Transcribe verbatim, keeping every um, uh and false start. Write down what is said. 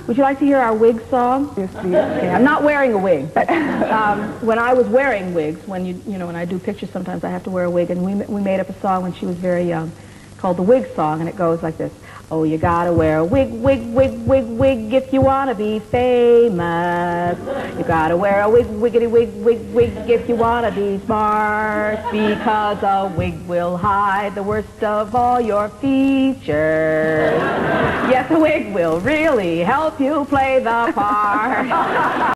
Would you like to hear our wig song? Yes, please. Okay, I'm not wearing a wig, but um, when I was wearing wigs, when you you know when I do pictures, sometimes I have to wear a wig, and we we made up a song when she was very young, called the Wig Song, and it goes like this: oh, you gotta wear a wig, wig, wig, wig, wig if you wanna be famous. You gotta wear a wig, wiggity, wig, wig, wig if you wanna be smart, because a wig will hide the worst of all your features. Yes, a wig will really help you play the part.